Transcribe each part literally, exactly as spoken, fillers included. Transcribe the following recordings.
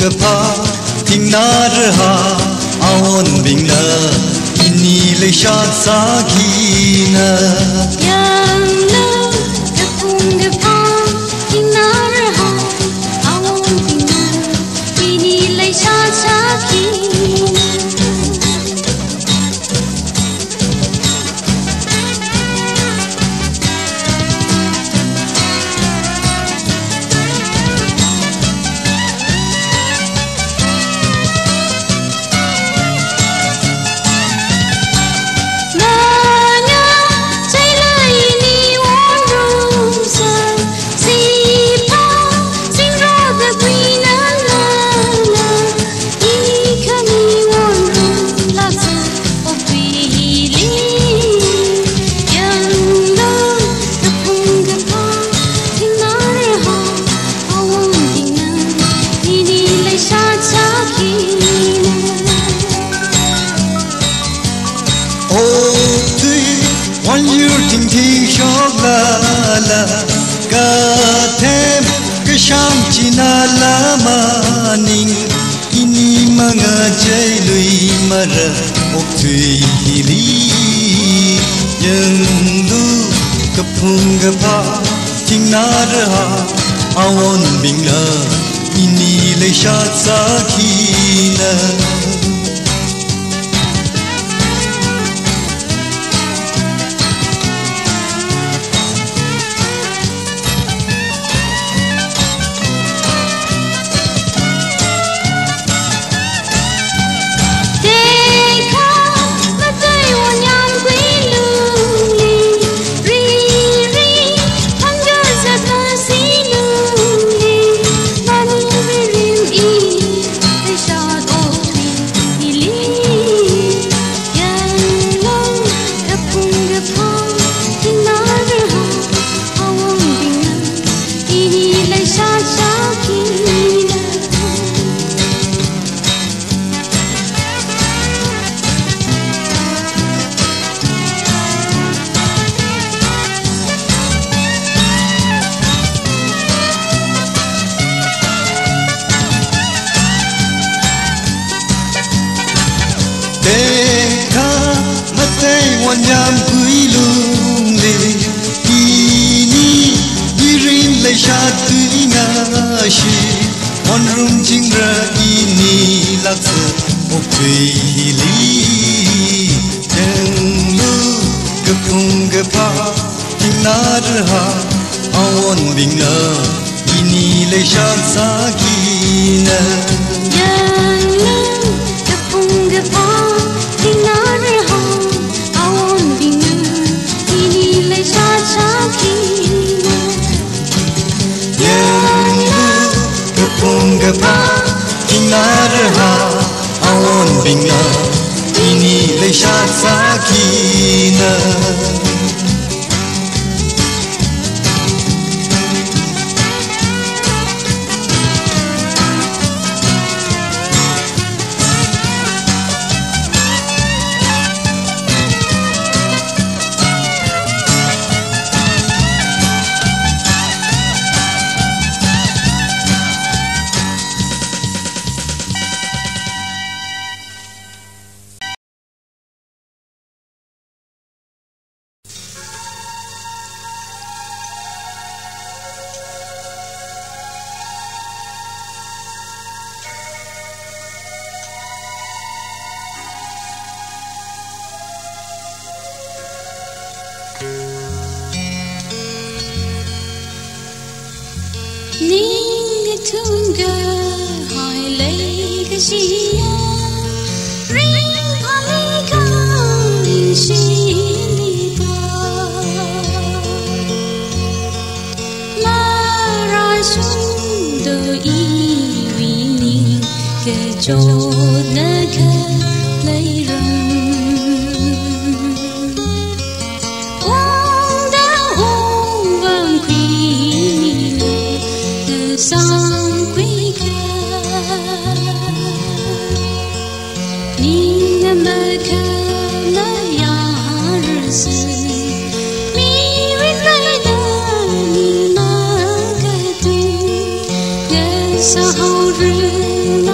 个怕听那日哈阿温冰了，印尼雷沙萨基呢。 sao rơi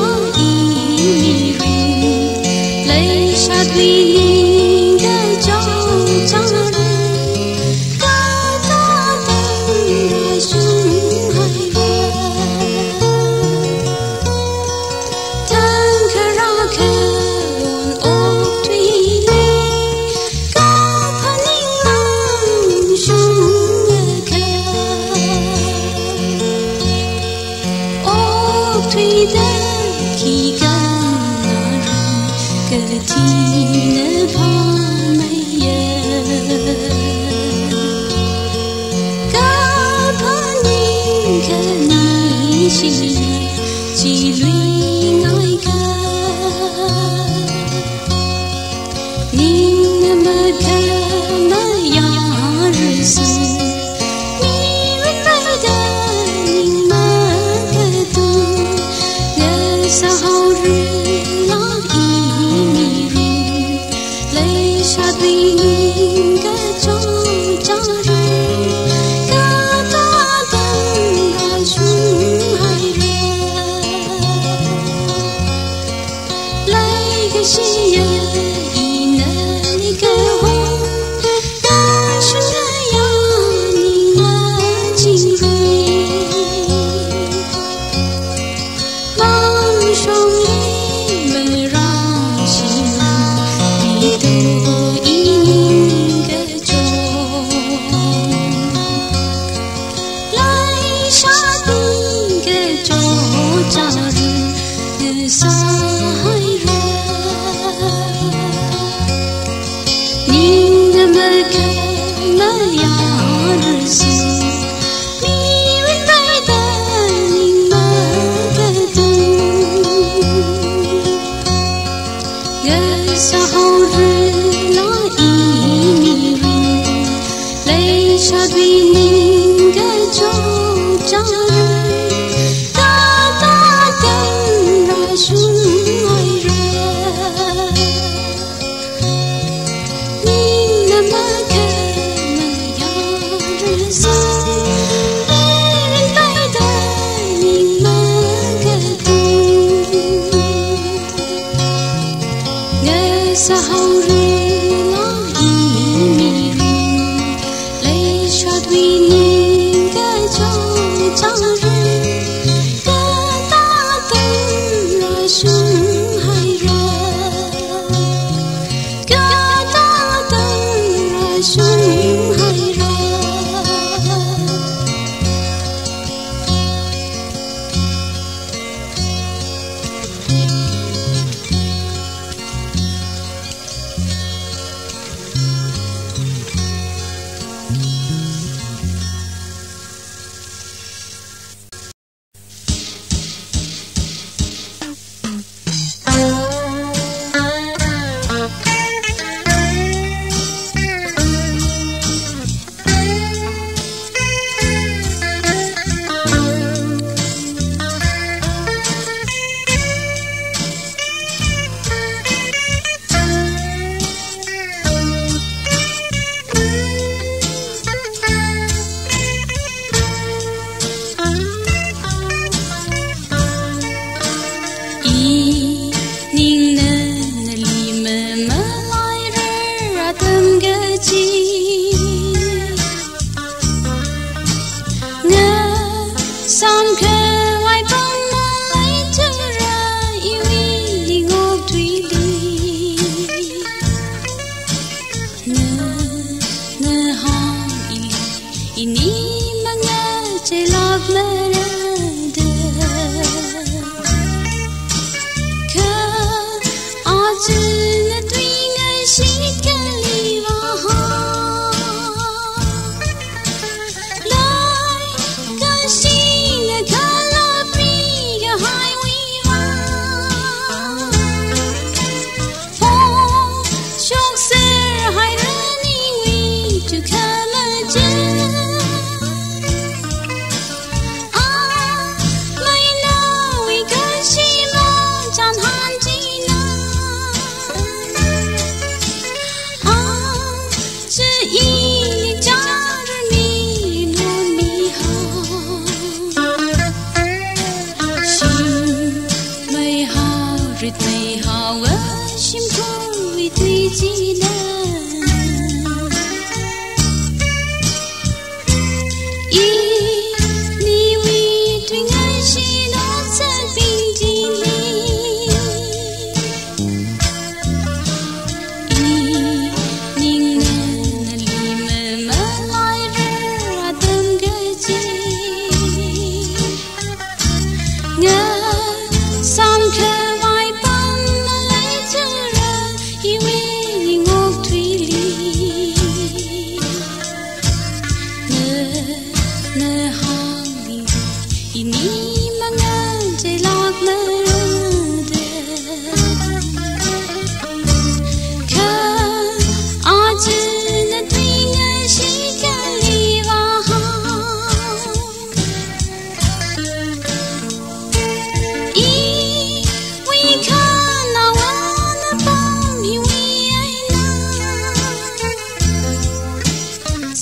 Hãy subscribe cho kênh Ghiền Mì Gõ để không bỏ lỡ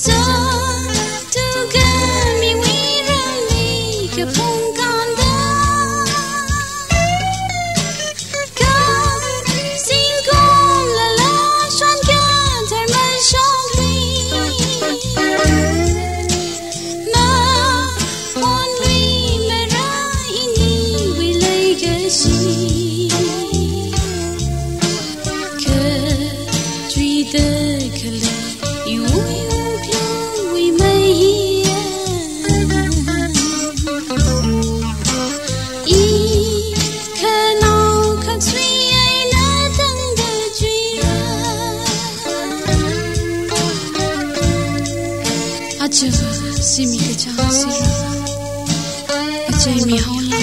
Simi ke cha sira achai mi hawla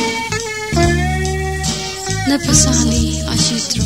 na pasali ashitro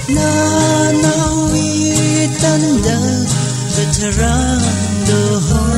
Veteran the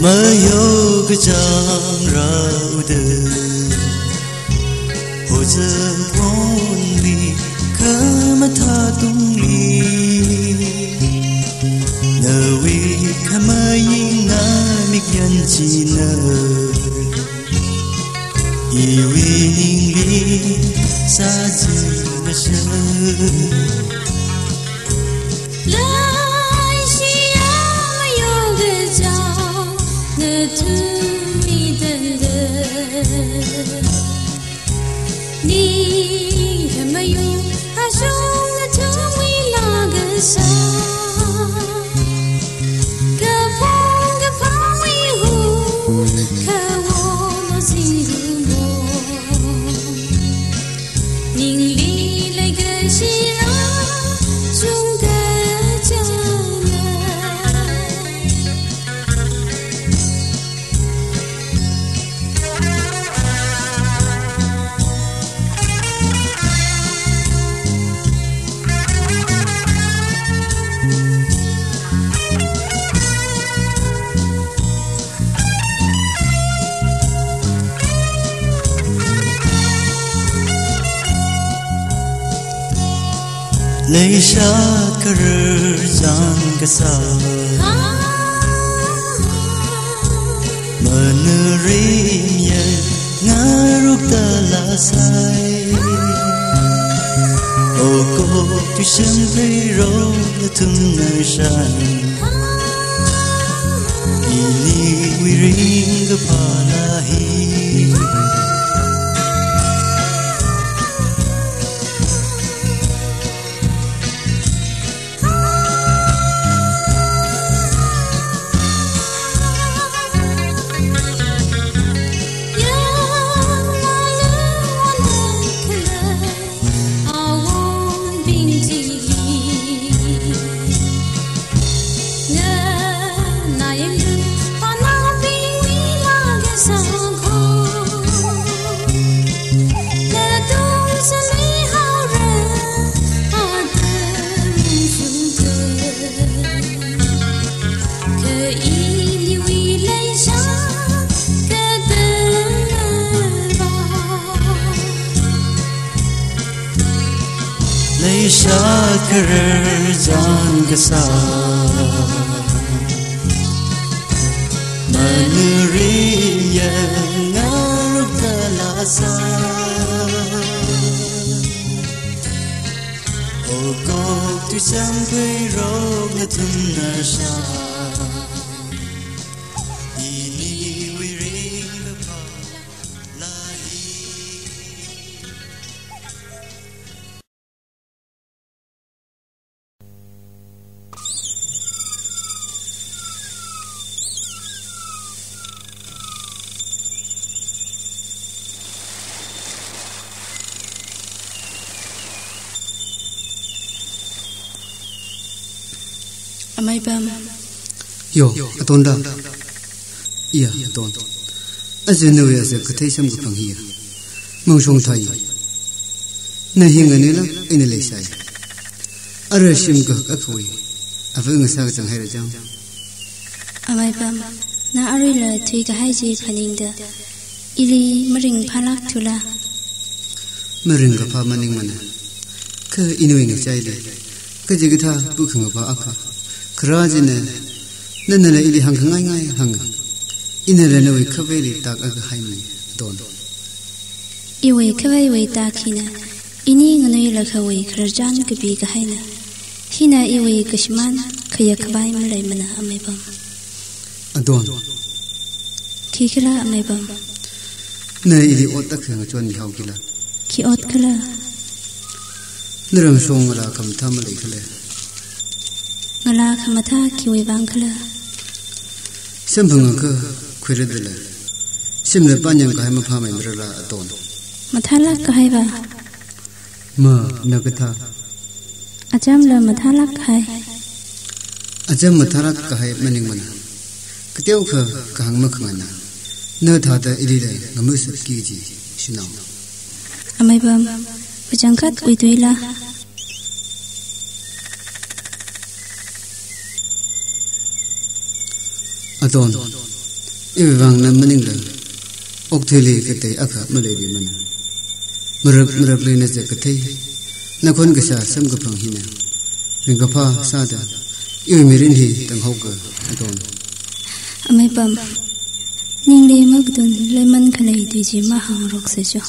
Mayo kejang rauda Hoja ponli Kamata tungli Nawi kamayi ngamik yanjina Iwi ningli saji nasha Lai siya mayo gajang na tumi danda Ni kamayo asyong na tumi lagasa Gapong gapong ihu kawo ziru mo Ning li lai gashira chung Leisha karar jang kasa Menerim ya ngaruk dalasai Oko tu sempri ro tum nashan Ini wiring kepalahi Karar jang kasa Menerim yang ngaruk dalasa Ogok tu sampai rog na tum nasha Ini wiring lepa lahi Amay bam Yo, atonda. Iya, aton. Azenu ya se kathai sam gu pang hiya. Mong song thai. Na hinga ne la ina le sai. Ara sim ga akhoi. Aveng sa ga chang hai ra jang. Amay bam na ari la thui ka hai ji phaning da ili maring phalak thula Maring ga pa maning mana. Ka inoi nga chai le. Ka ji ga tha bu khang ba akha. Krajine nanala ili hang ngai ngai hang ina la noi khaveli tak aga haimi don iwe khawai we ta khina ini nganoi la khawai kharjan ke bi ga haina hina iwe kashman khaya khbai malai mana amai bam adon khikla amai bam na ili otak khang chon ni haukila ki ot khala nirang song la kam tham lai khale ngala khamatha ki we bang khala sambang ka khwere dela simle panyam ka ma pha mai mrala adon mathala ka hai ba ma nagatha ajam la mathala khai ajam mathara ka hai maning mana kteu kha ka hang ma khangana na tha da ili le ngamu sat ki ji sinau amai bam pajangkat uituila adon Iwi vang na maning la oktheli kate akha maledi mana marak marak le na je kate na khon ga sa sam ga phang hina ring ga pha sa da iwi mirin hi tang hok ga adon amai pam ning le mag dun le man khalai du ji ma hang rok se jo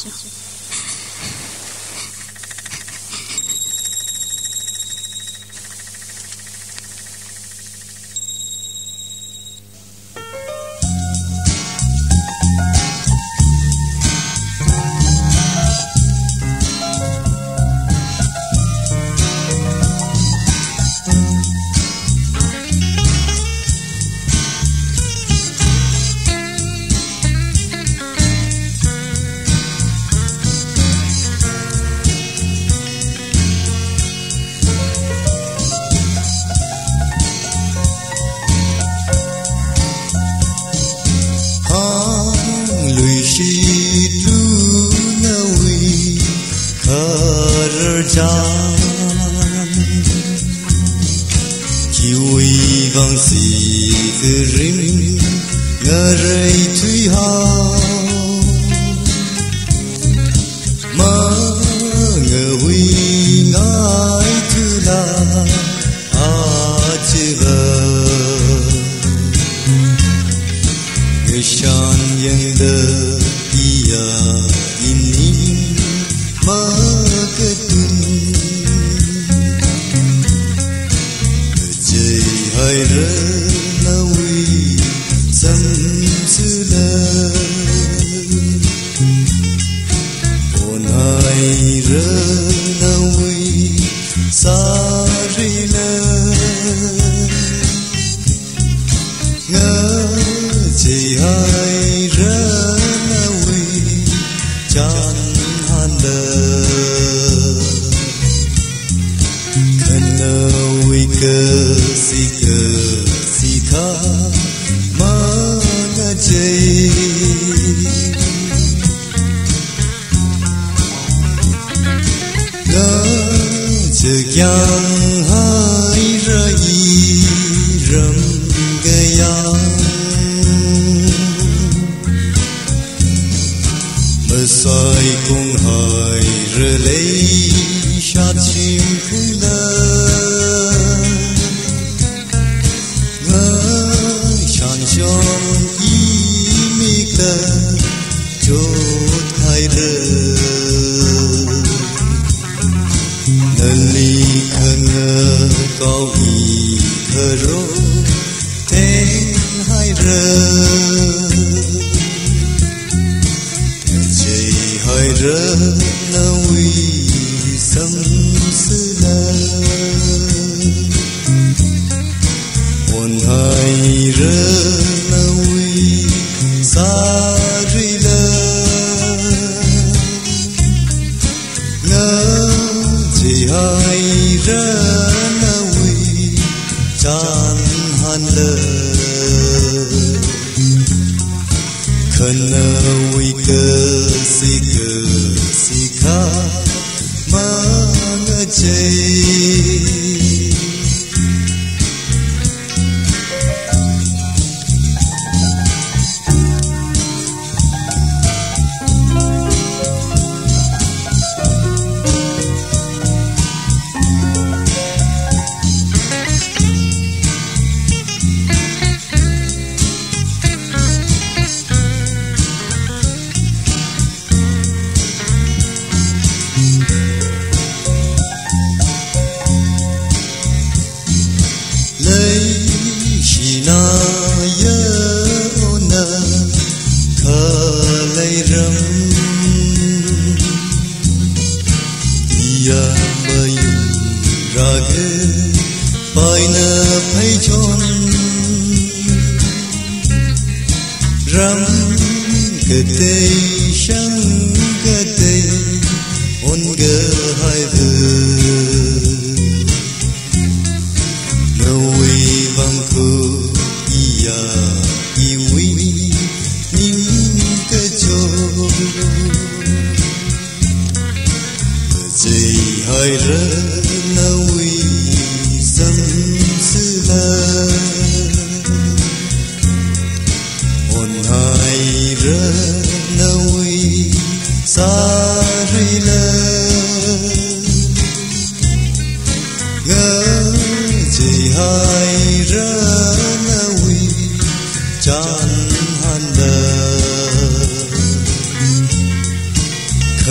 On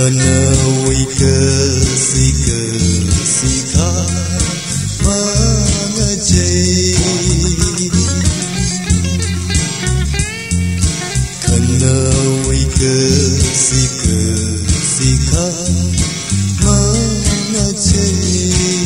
Kanawika sika sika mangajai Kanawika sika sika mangajai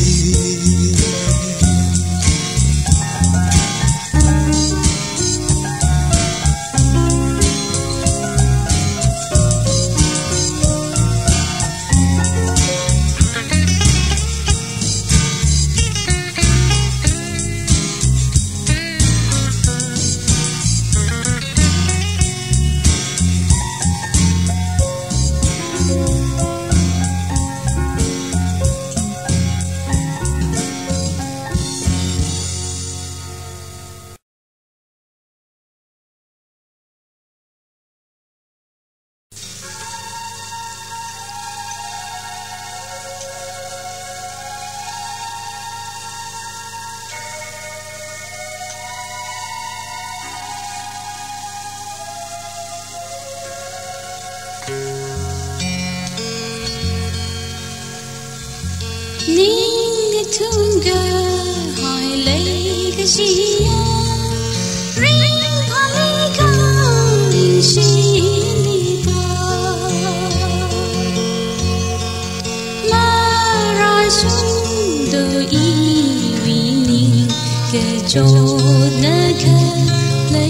Tunga hai lấy cái gì ring hai cái gì ta mà ra xuống đời vì mình cái chỗ nơi khác lấy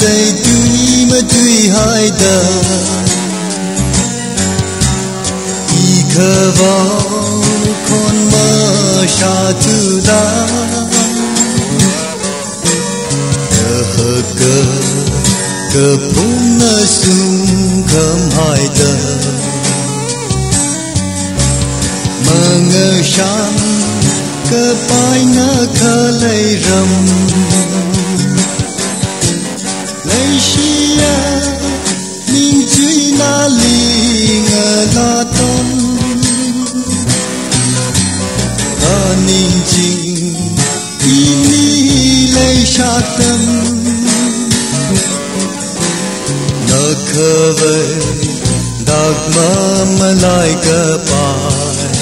lấy tuy mà tuy hai đờ y khờ vào con mơ xa thứ đá cơ hờ cơ cơ phun nơ sung khâm hai đờ mơ ngơ sáng cơ pai nơ khờ lấy rầm lấy xia min chui na li ngơ la tom ta ninh chinh y ni lấy sa tâm nơ khờ về đặc mơ mà lại cơ pai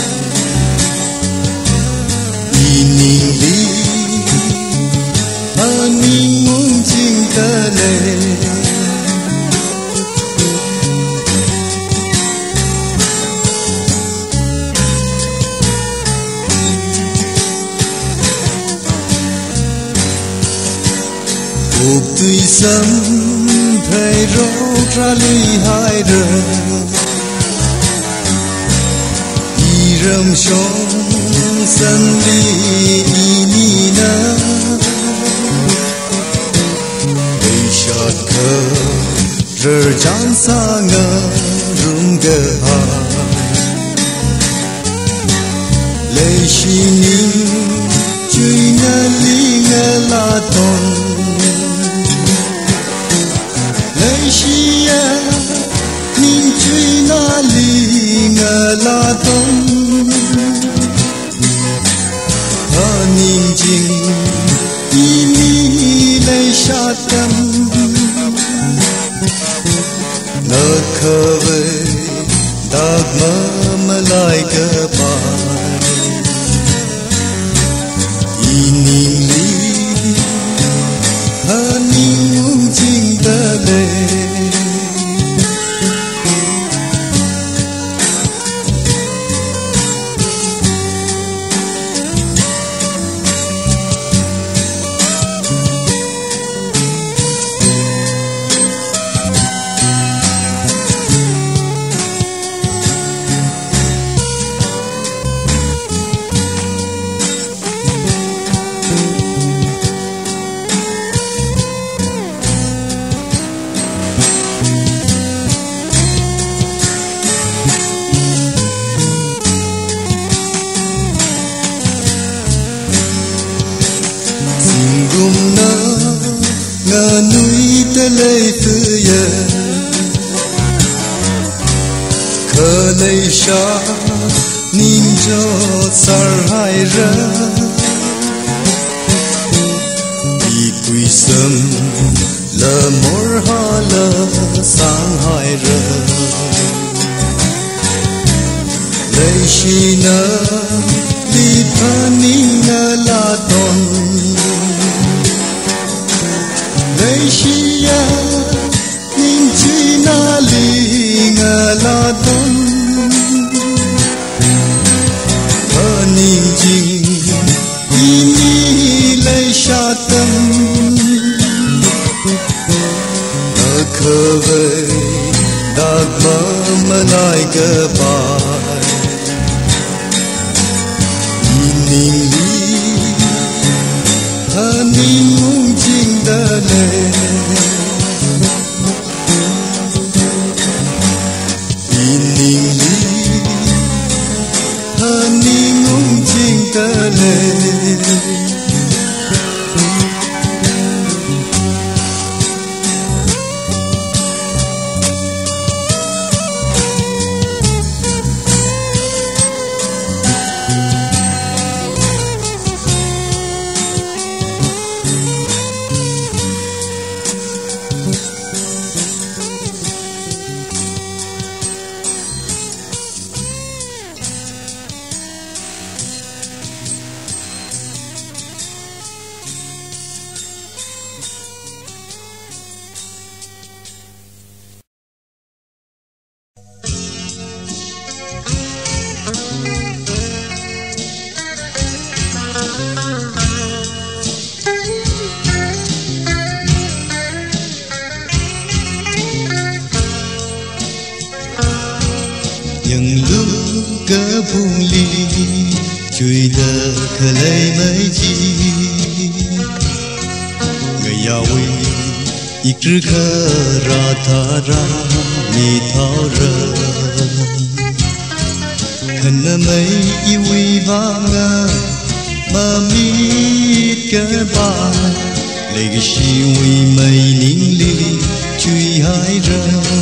y ninh li ta ninh muốn chinh cơ lệ cuộc tươi sớm thầy rốt ra ly hai rờ y râm sống sân đi y ni nơ đầy sọt khờ rờ chán xa ngờ rung gờ hà lệ xì ninh chui ngơ ly ngơ la tôn Shia min chui na li ngơ la tom ha ninh chinh y ni lấy sa tâm nơ khờ về đặc mơ mà lại cơ pai y ninh li ha ninh ung chinh tơ lệ gum nơ ngờ núi tê lê tư ye khờ lê sa ninh cho sar hai rơ y quy sâm lờ mor ha lờ sang hai rơ lê shi nơ li pha ninh ngơ la ton Shia min chui na li ngơ la tom ha ninh chinh y ni lấy sa tâm nơ khờ về đặc mơ mà lại cơ pai y ninh li ha ninh muốn chinh tơ lệ y ninh li ha ninh ung chinh tơ lệ những lúc cớ buông ly chui đờ khờ lấy mấy chi người giàu ít trước khờ ra thà ra mi thao rơ khẩn mấy yêu vang mà mi cớ ba lấy cái siêu mây nín ly chui hai rơ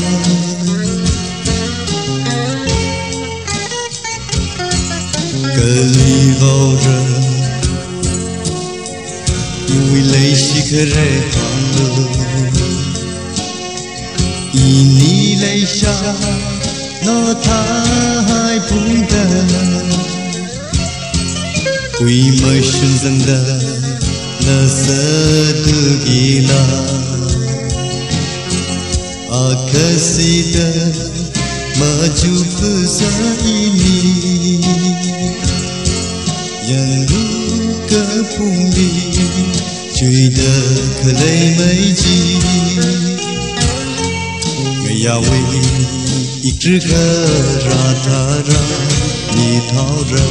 cờ ly vào rơ yêu lấy xí khờ rê thang lơ ini lấy xa nó tha hai phung tơ quy mơ xuân dâng đơ nơ sơ tư gila akasida maju pesani yang luka pungli chui đờ khờ lấy mấy chi người giàu ít trước khờ ra thà ra mi thao rơ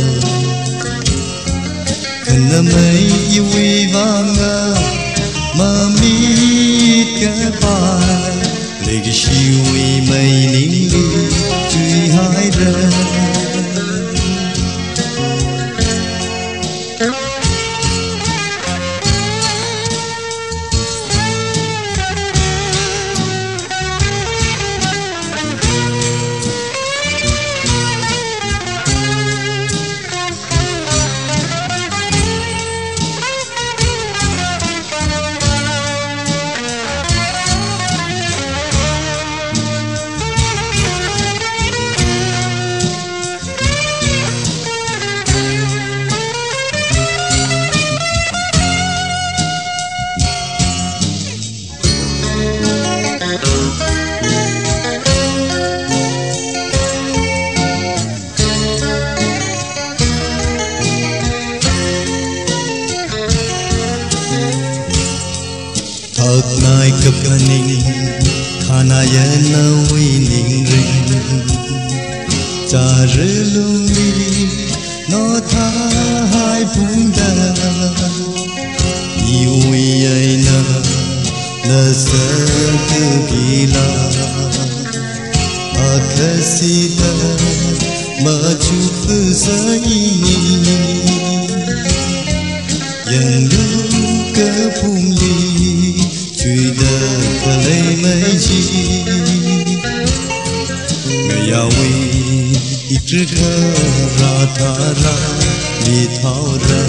khẩn mấy yêu vang mà mi cái bài lấy cái siêu mây nín ly chui hai rơ thật nai cập ninh khana ya na wi ning ring cha rư lung li nó tha hai phung da yêu wi ai na la sa tu gila akasida ma chu pu sa ini yang lu ka phung li chui đờ khờ lấy mấy chi người giàu ít trước khờ ra thà ra mi thao rơ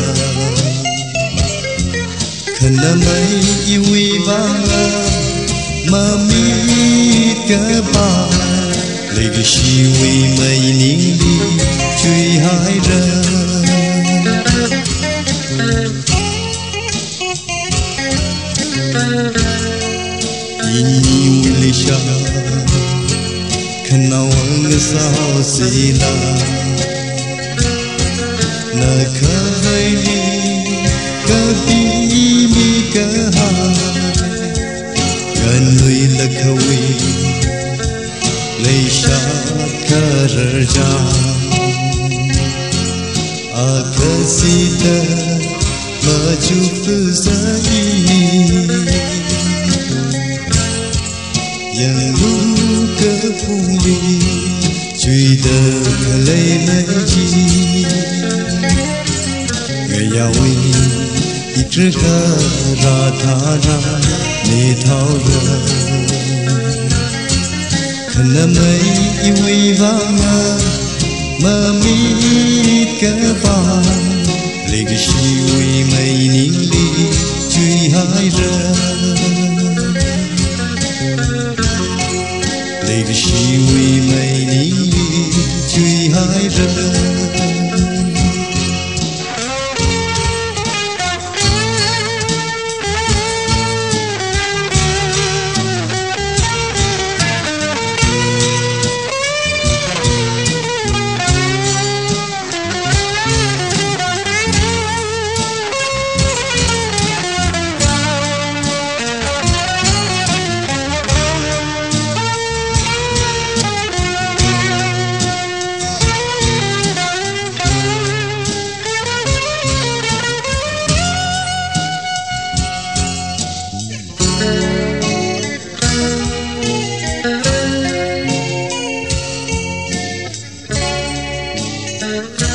khẩn mấy yêu vang mà mi cớ ba lấy cái siêu mây nín ly chui hai rơ ini lisha kenawang sao sila na khaili kabi mi kaha kanui lakhawi lisha karja akasita maju pesai yang luka pungli chui đờ khờ lấy mấy chi người giàu ít trước khờ ra thà ra mi thao rơ khẩn mấy yêu vang mà mi cớ ba lấy cái siêu mây nín ly chui hai rơ lấy cái siêu mây nín ly chui hai rơ Thank you.